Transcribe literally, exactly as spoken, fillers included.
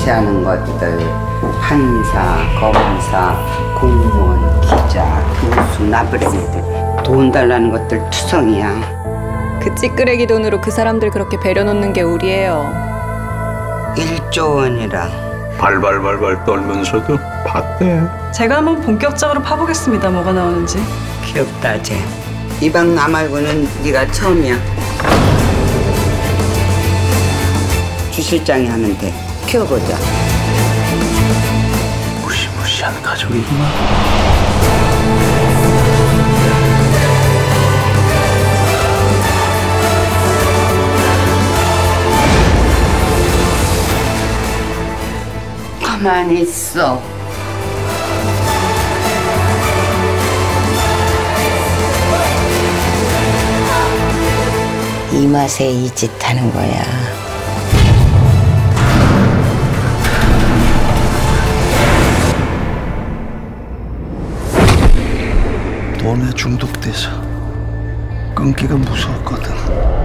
같이 하는 것들 판사, 검사, 공무원, 기자, 교수, 나부랭이들 돈 달라는 것들 투성이야. 그 찌끄레기 돈으로 그 사람들 그렇게 배려놓는 게 우리예요. 일조 원이라. 발발발발 떨면서도 봤대. 제가 한번 본격적으로 파보겠습니다. 뭐가 나오는지. 귀엽다 쟤. 이 방 나 말고는 네가 처음이야. 주 실장이 하면 돼. 키워보자. 무시무시한 가족이구만. 가만히 있어. 이 맛에 이 짓 하는 거야. 돈에 중독돼서 끊기가 무서웠거든.